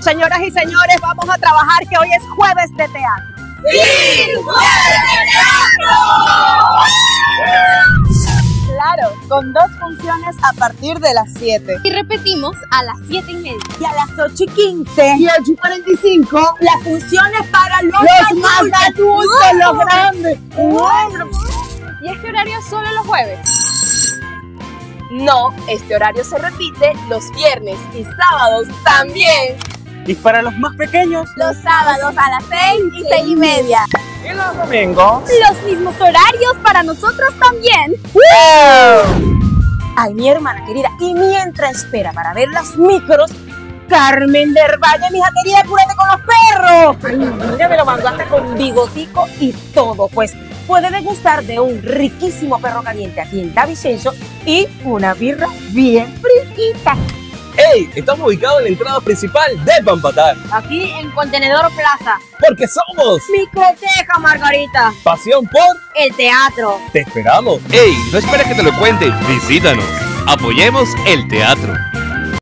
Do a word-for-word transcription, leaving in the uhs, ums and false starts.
Señoras y señores, vamos a trabajar que hoy es jueves de teatro. ¡Sí! ¡Jueves de teatro! Claro, con dos funciones a partir de las siete. Y repetimos a las siete y media. Y a las ocho y quince. Y ocho y cuarenta y cinco. Las funciones para los, los más adultos, ¡Oh! los grandes. ¡Oh! ¿Y este horario solo los jueves? No, este horario se repite los viernes y sábados también. Y para los más pequeños, los sábados a las seis y seis y media. Y los domingos, los mismos horarios para nosotros también. ¡Wow! Ay, mi hermana querida, y mientras espera para ver las micros, Carmen del Valle, mi hija querida, cúrate con los perros. Ay, mira, me lo mandó hasta con bigotico y todo. Pues puede degustar de un riquísimo perro caliente aquí en Davicencio y una birra bien fresquita. ¡Hey! Estamos ubicados en la entrada principal de Pampatar. Aquí en Contenedor Plaza. Porque somos Microteca Margarita. Pasión por el teatro. Te esperamos. ¡Hey! No esperes que te lo cuente. Visítanos. Apoyemos el teatro.